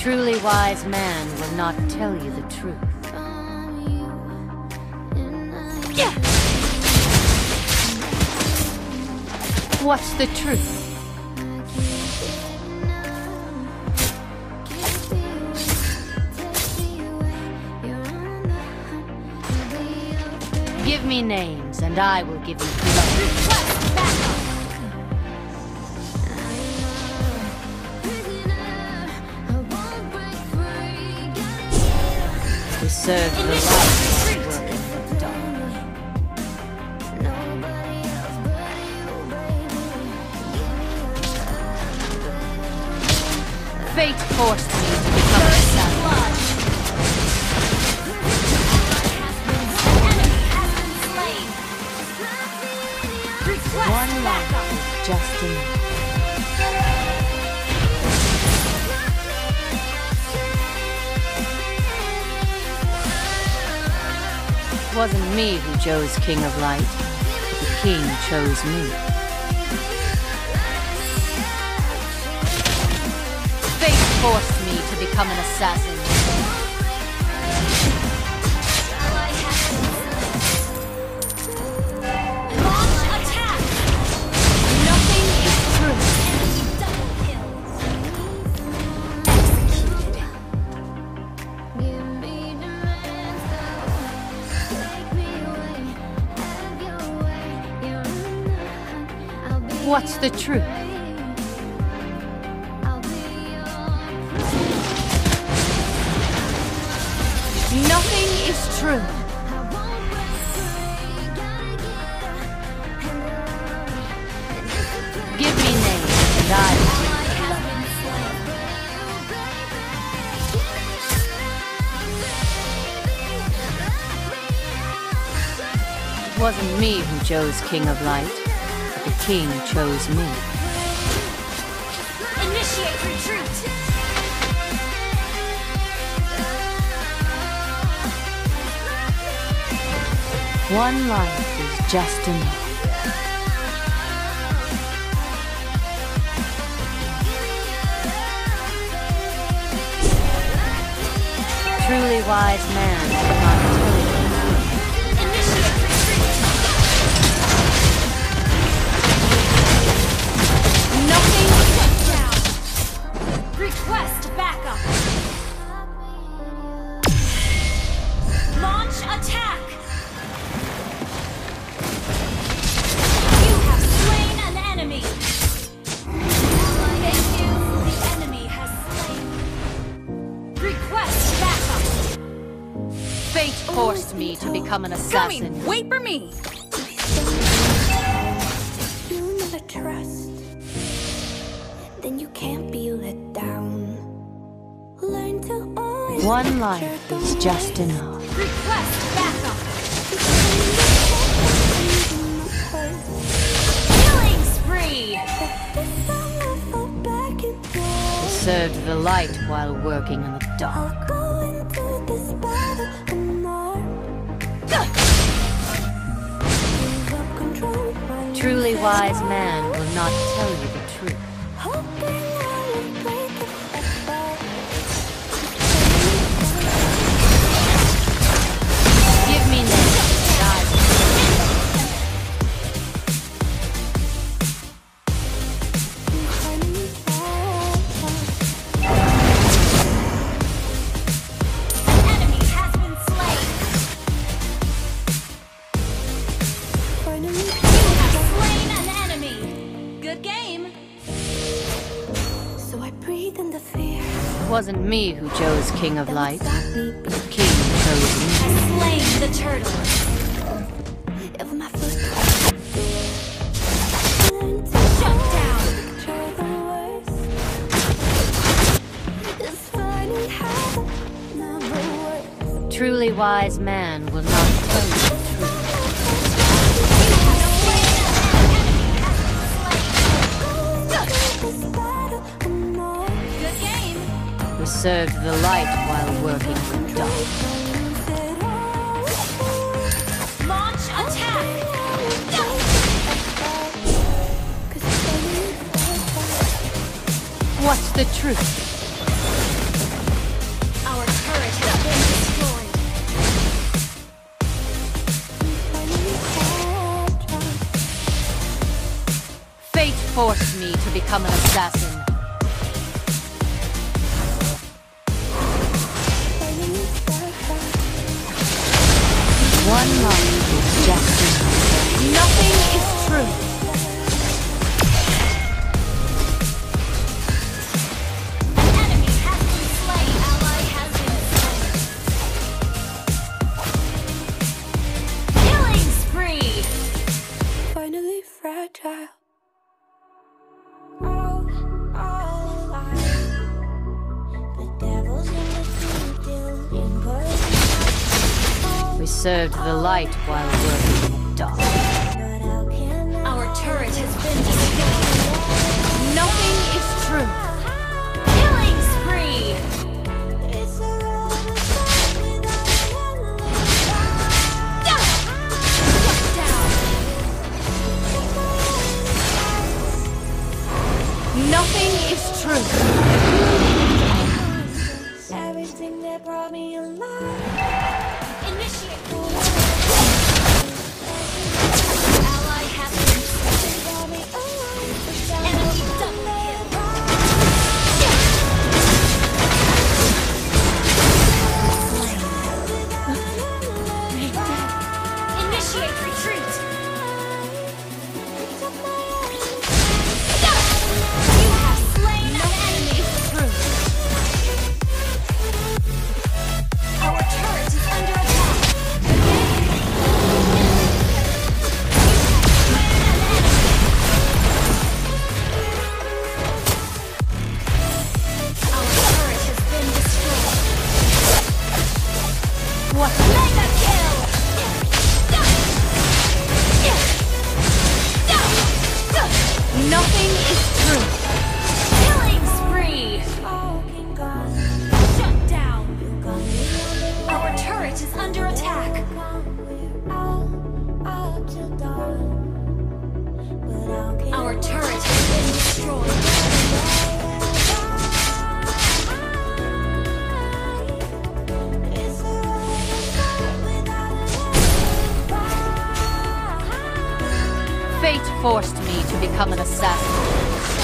truly wise man will not tell you the truth. What's the truth? Give me names, and I will give you blood. We serve the light, work in the dark. Fate forced me to become a son. One life is just enough. It wasn't me who chose King of Light. The king chose me. Fate forced me to become an assassin. What's the truth? Nothing is true. Give me names and I will give you love. It wasn't me who chose King of Light. The king chose me. Initiate retreat! One life is just enough. Truly wise man will not tell you. Request backup! Launch attack! You have slain an enemy! Thank you, the enemy has slain. Request backup! Fate forced me to become an assassin. Coming! Wait for me! You never trust, then you can't be let down. Learn to always One life is just enough. Request backup! Killing Spree! We served the light while working in the dark. I'll go into this battle unarmed. Give up control, my Truly wise man will not tell you the truth. hoping I will break it apart. Give me names and I will An enemy has been slain! Finally, You have slain an enemy! Good game! so I breathe in the fear. It wasn't me who chose King of Light. Stop me The king chose me. Has slain the turtle! if my foot. Shut down! Try the worst. It's funny how never works. Truly wise man will not tell you the truth. This battle unarmed. Good game! We served the light while working in the dark. Launch attack! What's the truth? forced me to become an assassin. One life is just enough. Nothing is true. An enemy has been slain. Ally has been slain. Killing spree. Finally fragile. All alive. The devil's in the deal in person. We served the light while working in the dark. But how can I? Our turret has been destroyed. Nothing is true. Killing spree. It's a roll of the sun without a Shut down. Nothing is true. everything that brought me alive. Initiate. Ally has been slain. Brought me alive. Enemy double kill. Initiate retreat. You have slain an enemy. Our turret is under attack. Our turret has been destroyed. What? Mega kill! Nothing is true. Killing spree! Smoking gun. Shut down! You got me on the Our turret is under attack. we're out till dawn. But how can Our turret has been destroyed. It's a roll of the sun without a Fate forced me to become an assassin.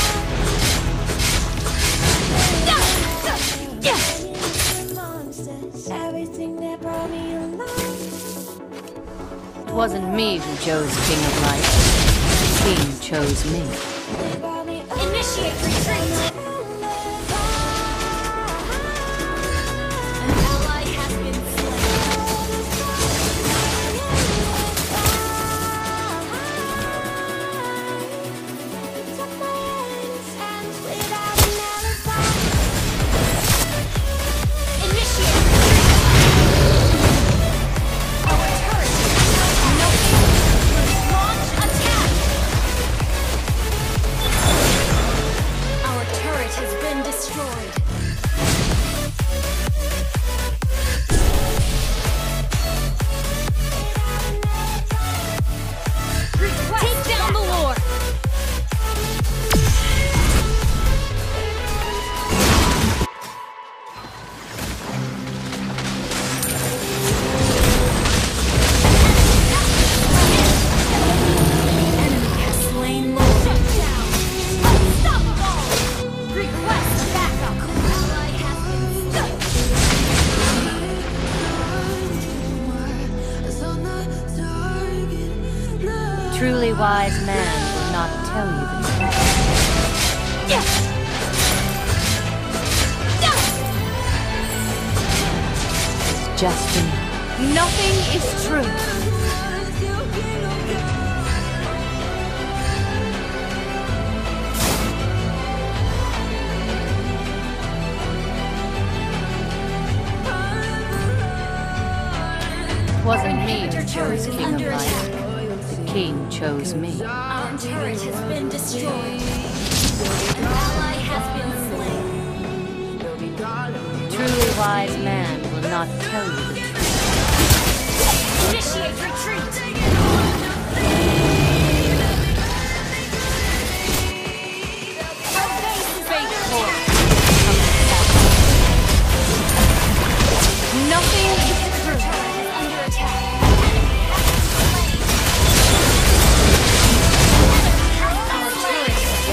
monsters. Everything that brought me alive. It wasn't me who chose King of Light. The king chose me. They brought me alive. Initiate retreat! An ally has been slain. Initiate retreat! Our turret is under attack. Launch attack! Our turret has been destroyed. Take down the Lord! Enemy has slain Lord. Shut down! Unstoppable! Request backup! Ally has been stuck. Truly wise man will not tell you the truth. It's just enough. Nothing is true. It wasn't me who chose King of Light. The king chose me. Our turret has been destroyed. An ally has been slain. Truly wise man will not tell you the truth. Initiate retreat! Our base is Fate under forced attack. me to become an assassin. Nothing is true. Turret is under attack. Enemy has been slain. Our turret has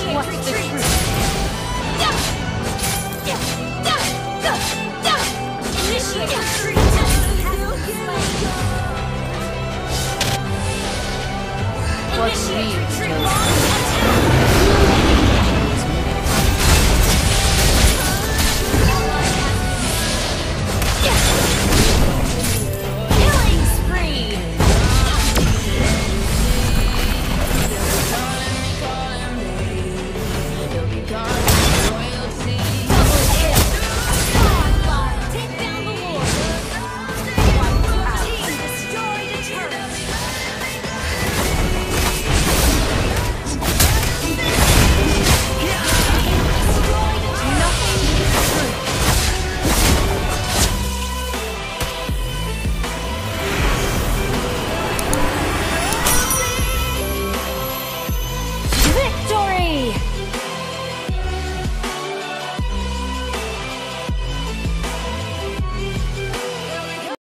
What's the retreat. truth? Initiate retreat. What's Initiate real, retreat. Joe?